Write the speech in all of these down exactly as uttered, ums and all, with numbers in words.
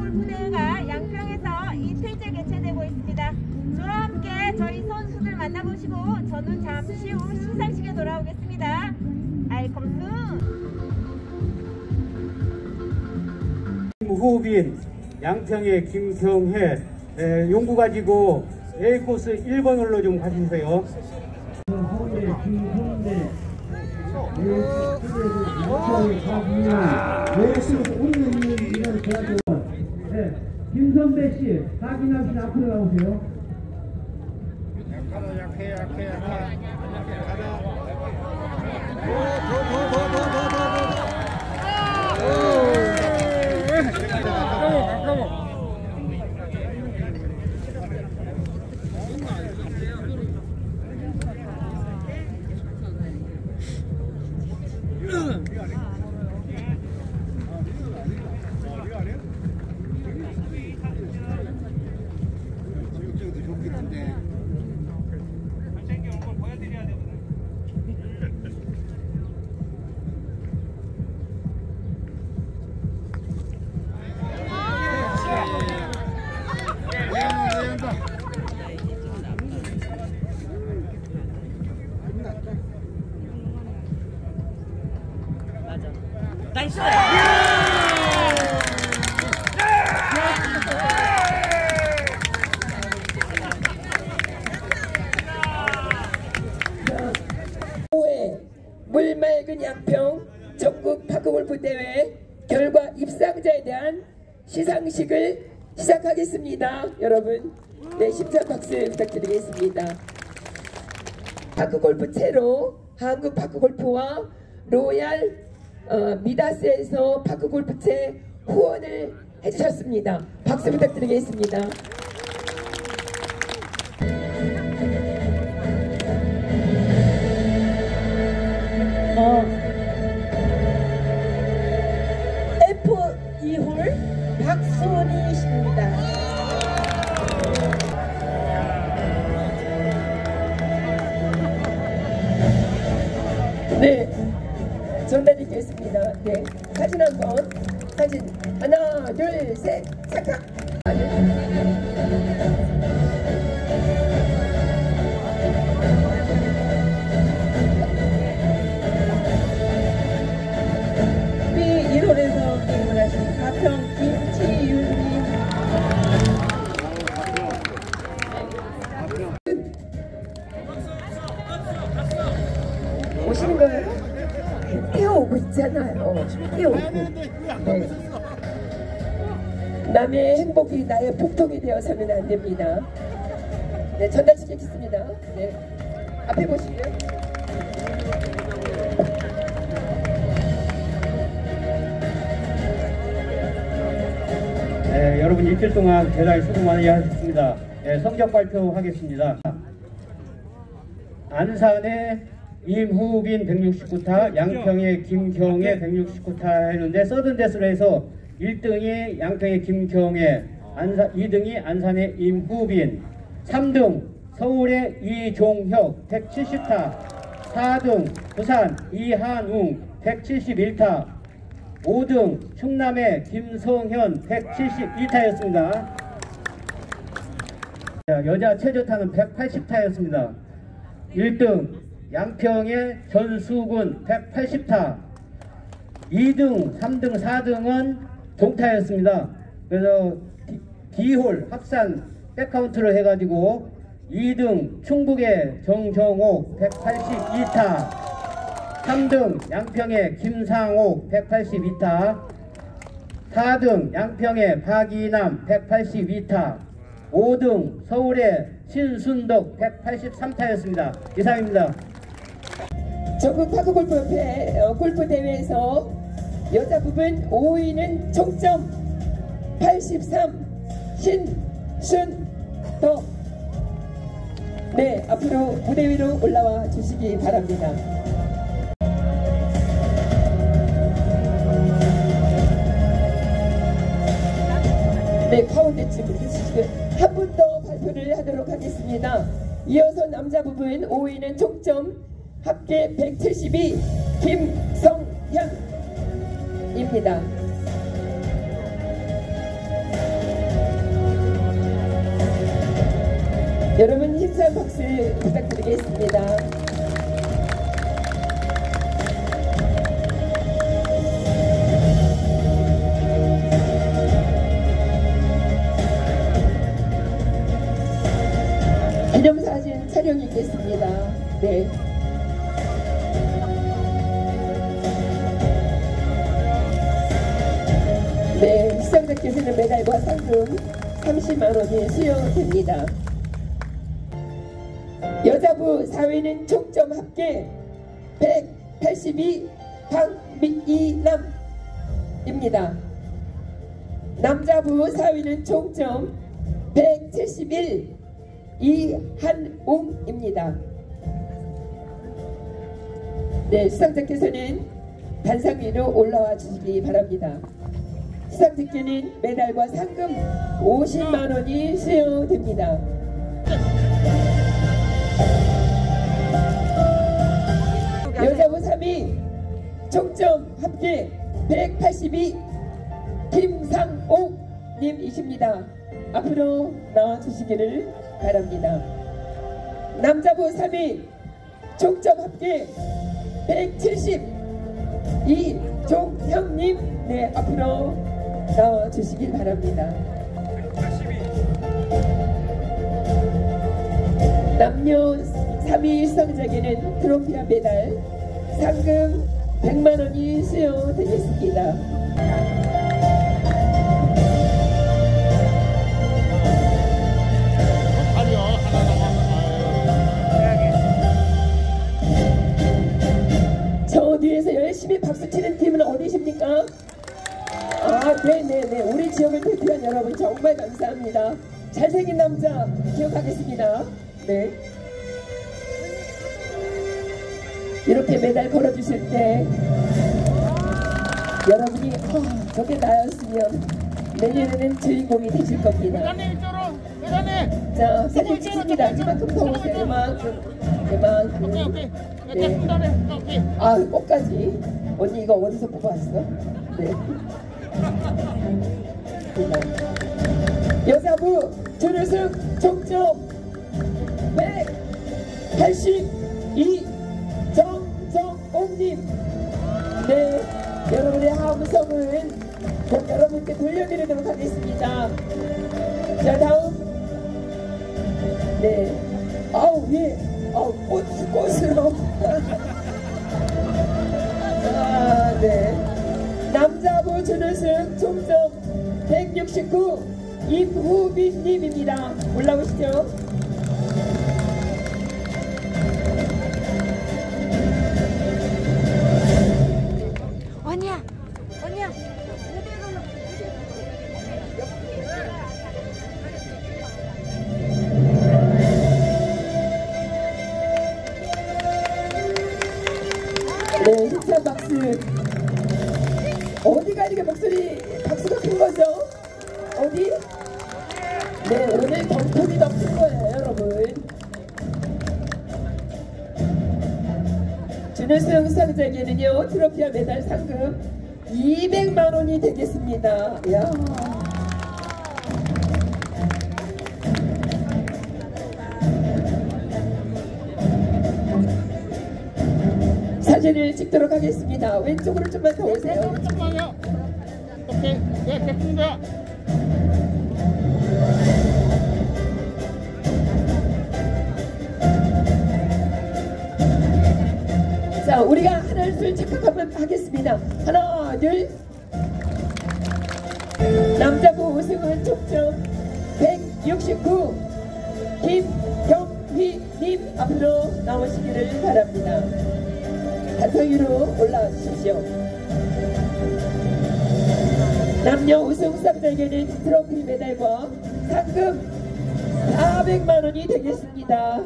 골프대회가 양평에서 이틀째 개최되고 있습니다. 저와 함께 저희 선수들 만나보시고 저는 잠시 후 시상식에 돌아오겠습니다. 아이컴스 후빈 양평의 김경혜 에, 용구 가지고 A코스 일 번홀로 좀 가주세요. 서울의 김형대 김선배씨, 박인남씨 앞으로 나오세요. 약하다 약해 약해 약해 나이스! 물맑은 양평 전국 파크골프 대회 결과 입상자에 대한 시상식을 시작하겠습니다. 여러분, 네, 심사 박수 부탁드리겠습니다. 파크골프 채로 한국 파크골프와 로얄 어, 미다스에서 파크골프채 후원을 해주셨습니다. 박수 부탁드리겠습니다. 어, 에프 이 홀 박순희 씨입니다. 네, 전달드리겠습니다. 네, 사진 한번, 사진 하나, 둘, 셋, 찰칵. 우리 일 홀에서 게임을 하신 가평 김치윤님. 오시는 거예요? 뛰어오고 있잖아요. 뛰어오고. 네. 남의 행복이 나의 복통이 되어서는 안 됩니다. 네, 전달시키겠습니다. 네, 앞에 보시고요. 네, 여러분 일주일 동안 대단히 수고 많이 하셨습니다. 네, 성적 발표하겠습니다. 안산의 임후빈 백육십구 타, 양평의 김경애 백육십구 타 했는데 서든데스로 해서 일 등이 양평의 김경애, 안산, 이 등이 안산의 임후빈, 삼 등 서울의 이종혁 백칠십 타, 사 등 부산 이한웅 백칠십일 타, 오 등 충남의 김성현 백칠십이 타였습니다. 여자 최저타는 백팔십 타였습니다. 일 등 양평의 전수군 백팔십 타, 이 등, 삼 등, 사 등은 동타였습니다. 그래서 D홀 합산 백카운트를 해가지고 이 등 충북의 정정옥 백팔십이 타, 삼 등 양평의 김상옥 백팔십이 타, 사 등 양평의 박이남 백팔십이 타, 오 등 서울의 신순덕 백팔십삼 타였습니다. 이상입니다. 전국 파크골프협회 어, 골프대회에서 여자 부분 오 위는 총점 팔십삼 신순덕. 네, 앞으로 무대 위로 올라와 주시기 바랍니다. 네, 가운데쯤 주시고 한 분 더 발표를 하도록 하겠습니다. 이어서 남자 부분 오 위는 총점 합계 백칠십이 김성현입니다. 여러분 힘찬 박수 부탁드리겠습니다. 기념사진 촬영이 있겠습니다. 네. 네, 시청자께서는 메달과 상금 삼십만 원이 수여됩니다. 여자부 사 위는 총점 합계 백팔십이 박미이남입니다. 남자부 사 위는 총점 백칠십일 이한웅입니다. 네, 수상자께서는 단상 위로 올라와 주시기 바랍니다. 수상자께는 메달과 상금 오십만 원이 수여됩니다. 여자부 삼 위 총점 합계 백팔십이 김상옥님이십니다. 앞으로 나와주시기를 바랍니다. 남자부 삼 위 총점 합계 백칠십 이종형님, 네, 앞으로 나와주시길 바랍니다. 남녀 삼 위 수상자에게는 트로피와 메달, 상금 백만 원이 수여되겠습니다. 저 뒤에서 열심히 박수치는 팀은 어디십니까? 아, 네네네, 우리 지역을 대표한 여러분 정말 감사합니다. 잘생긴 남자 기억하겠습니다. 네, 이렇게 메달 걸어주실 때 여러분이 아, 저게 나였으면 내년에는 주인공이 되실 겁니다. 회장님 이쪽으로, 회장님. 자, 사진 찍습니다. 이만큼 더 오세요. 이만큼, 이만큼. 오케이 오케이. 네. 됐습니다. 네. 오케이. 아, 꽃까지. 언니 이거 어디서 뽑았어? 네. 여자부 준우승 총점 백팔십이 정정옥님. 네, 여러분의 함성은 꼭 여러분께 돌려드리도록 하겠습니다. 자, 다음. 네. 아우, 예. 아우, 꽃, 꽃으로. 아, 네. 남자부 준우승 총점 백육십구 임후빈님입니다. 올라오시죠. 언니야, 언니야. 네, 힘찬 박수. 어디가 이렇게 목소리 박수가 큰 거죠? 어디? 네, 오늘 덩톤이 더 큰 거예요, 여러분. 준우승 수상자에게는요, 트로피와 메달 상금 이백만 원이 되겠습니다. 이야. 사진을 찍도록 하겠습니다. 왼쪽으로 좀만 더 오세요. 잠깐만요. 오케이. 네, 됐습니다. 자, 우리가 하나 둘 착각하면 하겠습니다. 하나 둘. 남자부 우승은 총점 백육십구 김경희님 앞으로 나오시기를 바랍니다. 단상 위로 올라와 주십시오. 남녀 우승 수상자에게는 트로피 메달과 상금 사백만 원이 되겠습니다.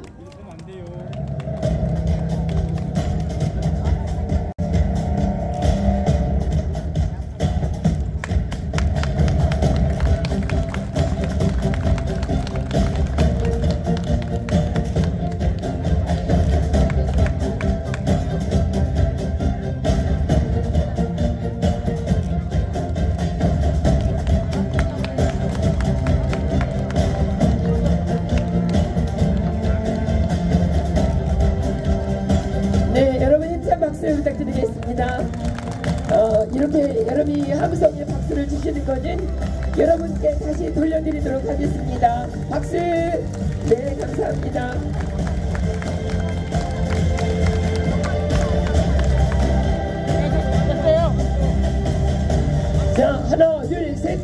감사합니다. 어, 이렇게 여러분이 함성의 박수를 주시는 것은 여러분께 다시 돌려드리도록 하겠습니다. 박수! 네, 감사합니다. 됐어요. 자, 하나, 둘, 셋.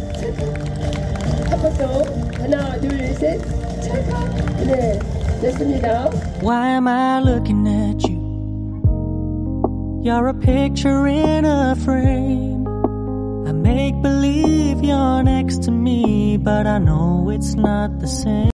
한 번 더. 하나, 둘, 셋. 찰칵. 네, 됐습니다. Why am I looking at you? You're a picture in a frame. I make believe you're next to me, but I know it's not the same.